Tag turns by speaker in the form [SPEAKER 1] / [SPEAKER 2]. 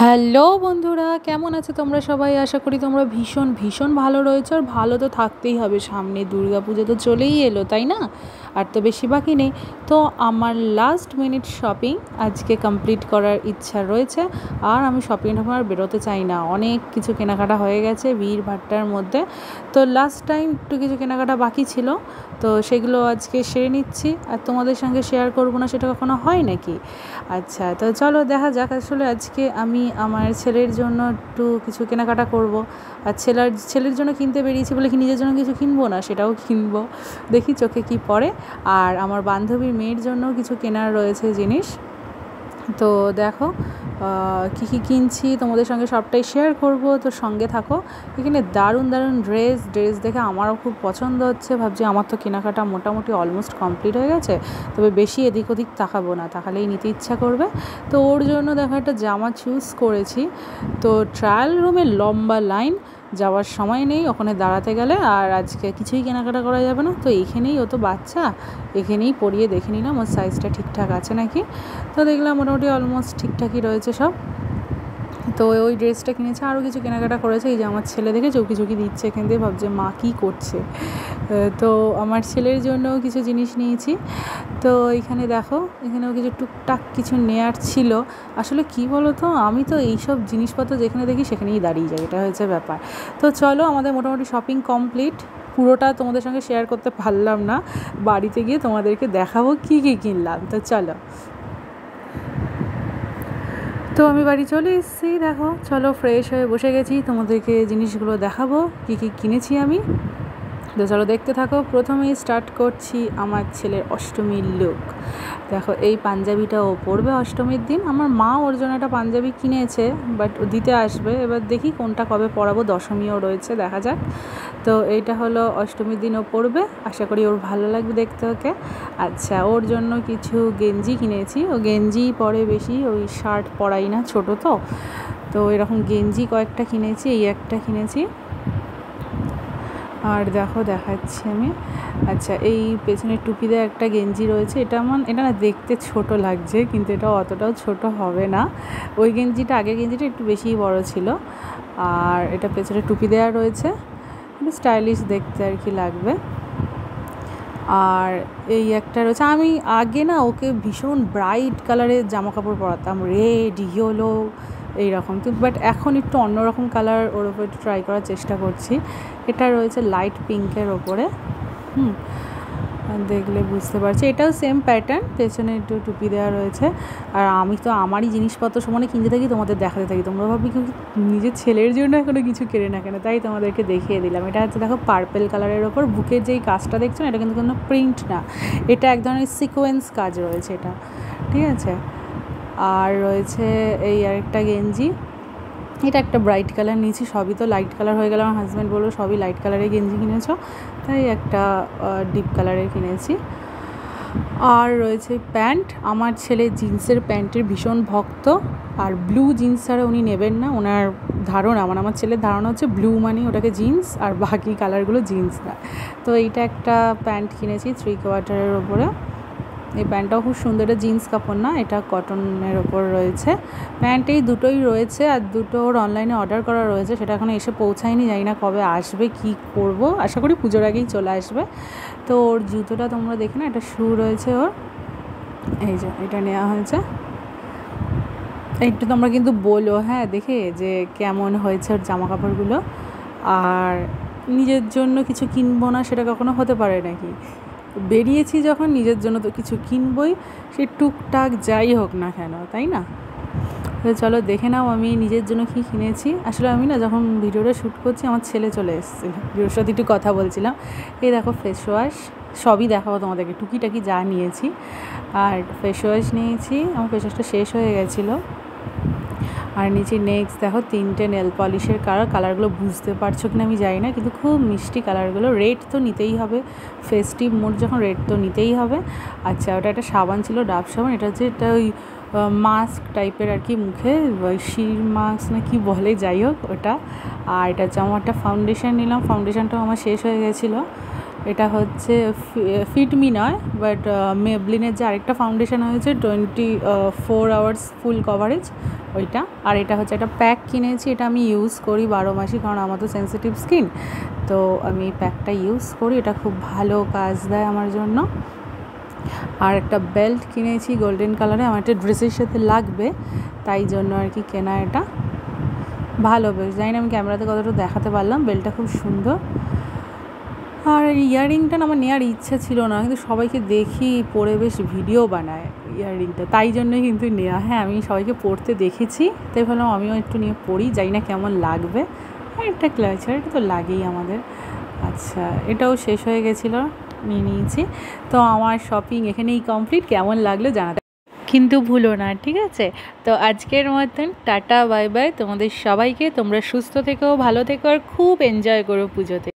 [SPEAKER 1] Hello বন্ধুরা, কেমন আছো তোমরা সবাই? আশা করি তোমরা ভীষণ ভীষণ ভালো রয়েছো। আর ভালো তো থাকতেই হবে, সামনে দুর্গাপুজো তো চলেই এলো, তাই না? আর তো বেশি বাকি নেই। তো আমার লাস্ট মিনিট শপিং আজকে কমপ্লিট করার ইচ্ছা রয়েছে। আর আমি শপিং আর বেরোতে চাই না, অনেক কিছু কেনাকাটা হয়ে গেছে ভিড় ভাট্টার মধ্যে। তো লাস্ট টাইম একটু কিছু কেনাকাটা বাকি ছিল, তো সেগুলো আজকে সেরে নিচ্ছি। আর তোমাদের সঙ্গে শেয়ার করবো না সেটা কখনো হয় নাকি? আচ্ছা, তো চলো দেখা যাক। আসলে আজকে আমি আমার ছেলের জন্য একটু কিছু কেনাকাটা করব। আর ছেলের জন্য কিনতে বেরিয়েছি বলে কি নিজের জন্য কিছু কিনবো না, সেটাও কিনবো, দেখি চোখে কি পড়ে। আর আমার বান্ধবীর মেয়ের জন্যও কিছু কেনার রয়েছে জিনিস। তো দেখো কী কী কিনছি তোমাদের সঙ্গে সবটাই শেয়ার করব, তো সঙ্গে থাকো। এখানে দারুণ দারুণ ড্রেস দেখে আমারও খুব পছন্দ হচ্ছে। ভাবছি আমার তো কেনাকাটা মোটামুটি অলমোস্ট কমপ্লিট হয়ে গেছে, তবে বেশি এদিক ওদিক তাকাবো না, তাকালেই নিতে ইচ্ছা করবে। তো ওর জন্য দেখো একটা জামা চুজ করেছি। তো ট্রায়াল রুমে লম্বা লাইন, যাওয়ার সময় নেই ওখানে দাঁড়াতে গেলে। আর আজকে কিছুই কেনাকাটা করা যাবে না, তো এখানেই ও তো বাচ্চা, এখানেই পরিয়ে দেখে নিলাম ওর সাইজটা ঠিকঠাক আছে নাকি। তো দেখলাম মোটামুটি অলমোস্ট ঠিকঠাকই রয়েছে সব। তো ওই ড্রেসটা কিনেছে, আরও কিছু কেনাকাটা করেছে। এই যে আমার ছেলে দেখে চৌকি চৌকি দিচ্ছে এখান দিয়ে, ভাবছে মা কী করছে। তো আমার ছেলের জন্যও কিছু জিনিস নিয়েছি। তো এখানে দেখো, এখানেও কিছু টুকটাক কিছু নেয়ার ছিল। আসলে কি বলো তো, আমি তো এইসব জিনিসপত্র যেখানে দেখি সেখানেই দাঁড়িয়ে যাই, এটা হয়েছে ব্যাপার। তো চলো, আমাদের মোটামুটি শপিং কমপ্লিট। পুরোটা তোমাদের সঙ্গে শেয়ার করতে পারলাম না, বাড়িতে গিয়ে তোমাদেরকে দেখাবো কী কী কিনলাম। তো চলো, তো আমি বাড়ি চলে এসেছি। দেখো, চলো ফ্রেশ হয়ে বসে গেছি, তোমাদেরকে জিনিসগুলো দেখাবো কী কী কিনেছি আমি। তো চলো দেখতে থাকো। প্রথমেই স্টার্ট করছি আমার ছেলের অষ্টমীর লুক। দেখো, এই পাঞ্জাবিটা ও পরবে অষ্টমীর দিন। আমার মা ওর জন্য একটা পাঞ্জাবি কিনেছে, বাট ও দিতে আসবে, এবার দেখি কোনটা কবে পরাবো, দশমীও রয়েছে, দেখা যাক। তো এইটা হলো অষ্টমীর দিন ও পরবে, আশা করি ওর ভালো লাগবে দেখতে ওকে। আচ্ছা, ওর জন্য কিছু গেঞ্জি কিনেছি। ও গেঞ্জিই পরে বেশি, ওই শার্ট পরাই না, ছোটো তো এরকম গেঞ্জি কয়েকটা কিনেছি, এই একটা কিনেছি। আর দেখো দেখাচ্ছি আমি। আচ্ছা, এই পেছনে টুপি দেওয়া একটা গেঞ্জি রয়েছে, এটা না দেখতে ছোট লাগছে, কিন্তু এটা অতটাও ছোট হবে না। ওই গেঞ্জিটা, আগের গেঞ্জিটা একটু বেশিই বড় ছিল। আর এটা পেছনে টুপি দেওয়া রয়েছে, একটু স্টাইলিশ দেখতে আর কি লাগবে। আর এই একটা রয়েছে, আমি আগে না ওকে ভীষণ ব্রাইট কালারের জামা কাপড় পরাতাম, রেড, ইয়েলো এইরকম, কিন্তু বাট এখন একটু অন্যরকম কালার ওর ওপর একটু ট্রাই করার চেষ্টা করছি। এটা রয়েছে লাইট পিঙ্কের ওপরে, দেখলে বুঝতে পারছি। এটাও সেম প্যাটার্ন, পেছনে একটু টুপি দেওয়া রয়েছে। আর আমি তো আমারই জিনিসপত্র সমানে কিনতে থাকি, তোমাদের দেখাতে থাকি। তোমরা ভাবি কি নিজের ছেলের জন্য এখনও কিছু কেনে না কেন, তাই তোমাদেরকে দেখিয়ে দিলাম। এটা হচ্ছে দেখো পার্পেল কালারের ওপর, বুকের যেই কাজটা দেখছো না, এটা কিন্তু কোনো প্রিন্ট না, এটা এক ধরনের সিকোয়েন্স কাজ রয়েছে এটা, ঠিক আছে। আর রয়েছে এই আরেকটা গেঞ্জি, এটা একটা ব্রাইট কালার নিয়েছি, সবই তো লাইট কালার হয়ে গেল। আমার হাজব্যান্ড বললো সবই লাইট কালারের গেঞ্জি কিনেছো, তাই একটা ডিপ কালারের কিনেছি। আর রয়েছে প্যান্ট, আমার ছেলে জিন্সের প্যান্টের ভীষণ ভক্ত। আর ব্লু জিন্স ছাড়া উনি নেবেন না, ওনার ধারণা, আমার ছেলের ধারণা হচ্ছে ব্লু মানে ওটাকে জিন্স, আর বাকি কালারগুলো জিন্স না। তো এইটা একটা প্যান্ট কিনেছি 3/4 ওপরে। এই প্যান্টটাও খুব সুন্দর, এটা জিন্স কাপড় না, এটা কটনের ওপর রয়েছে। প্যান্ট এই দুটোই রয়েছে, আর দুটো ওর অনলাইনে অর্ডার করা রয়েছে, সেটা এখনও এসে পৌঁছায়নি, জানি না কবে আসবে, কি করব, আশা করি পুজোর আগেই চলে আসবে। তো ওর জুতোটা তোমরা দেখে না, একটা শু রয়েছে ওর, এই যে এটা নেওয়া হয়েছে। একটু তোমরা কিন্তু বলো হ্যাঁ দেখে যে কেমন হয়েছে ওর জামা কাপড়গুলো। আর নিজের জন্য কিছু কিনবো না সেটা কখনো হতে পারে নাকি? বেরিয়েছি যখন, নিজের জন্য তো কিছু কিনবই, সে টুকটাক যাই হোক না কেন, তাই না? তো চলো দেখে নাও আমি নিজের জন্য কী কিনেছি। আসলে আমি না যখন ভিডিওটা শ্যুট করছি, আমার ছেলে চলে এসেছিল, ভিডিওর সাথে একটু কথা বলছিলাম। এই দেখো ফেস ওয়াশ, সবই দেখাবো তোমাদেরকে, টুকিটাকি যা নিয়েছি। আর ফেস ওয়াশ নিয়েছি, আমার ফেস ওয়াশটা শেষ হয়ে গেছিলো। আর নিচে নেক্সট দেখো 3টে নেল পলিশের কালারগুলো বুঝতে পারছো কিনা আমি জানি না, কিন্তু খুব মিষ্টি কালারগুলো। রেড তো নিতেই হবে, ফেস্টিভ মুড যখন, রেড তো নিতেই হবে। আচ্ছা, ওটা একটা সাবান ছিল, ডাব সাবান, এটা হচ্ছে এটা ওই মাস্ক টাইপের আর কি, মুখে ওই শির মাস্ক না কি বলে, যাই হোক ওটা। আর এটা হচ্ছে আমার একটা ফাউন্ডেশন নিলাম, ফাউন্ডেশনটাও আমার শেষ হয়ে গেছিলো, এটা হচ্ছে ফিটমি নয়, বাট মেবলিনের যে আরেকটা ফাউন্ডেশন হয়েছে 24 আওয়ার্স ফুল কভারেজ ওইটা। আর এটা হচ্ছে একটা প্যাক কিনেছি, এটা আমি ইউজ করি 12 মাসই, কারণ আমার তো সেন্সিটিভ স্কিন, তো আমি প্যাকটা ইউজ করি, এটা খুব ভালো কাজ দেয় আমার জন্য। আর একটা বেল্ট কিনেছি গোল্ডেন কালারে, আমার একটা ড্রেসের সাথে লাগবে, তাই জন্য আর কি কেনা। এটা ভালো, বেশ জানি না আমি ক্যামেরাতে কতটা দেখাতে পারলাম, বেল্টটা খুব সুন্দর। আর ইয়াররিংটা না আমার নেওয়ার ইচ্ছা ছিল না, কিন্তু সবাইকে দেখি পরে বেশ ভিডিও বানায় ইয়াররিংটা, তাই জন্যই কিন্তু নেওয়া। হ্যাঁ, আমি সবাইকে পরতে দেখেছি, তাই ভাবলাম আমিও একটু নিয়ে পরি, জানি না কেমন লাগবে। হ্যাঁ, একটা ক্লাচার, এটা তো লাগেই আমাদের। আচ্ছা, এটাও শেষ হয়ে গেছিলো, নিয়ে নিয়েছি। তো আমার শপিং এখানেই কমপ্লিট। কেমন লাগলো জানাতে কিন্তু ভুলো না, ঠিক আছে? তো আজকের মতন টাটা, বাই বাই তোমাদের সবাইকে। তোমরা সুস্থ থেকো, ভালো থেকো, আর খুব এনজয় করো পুজোতে।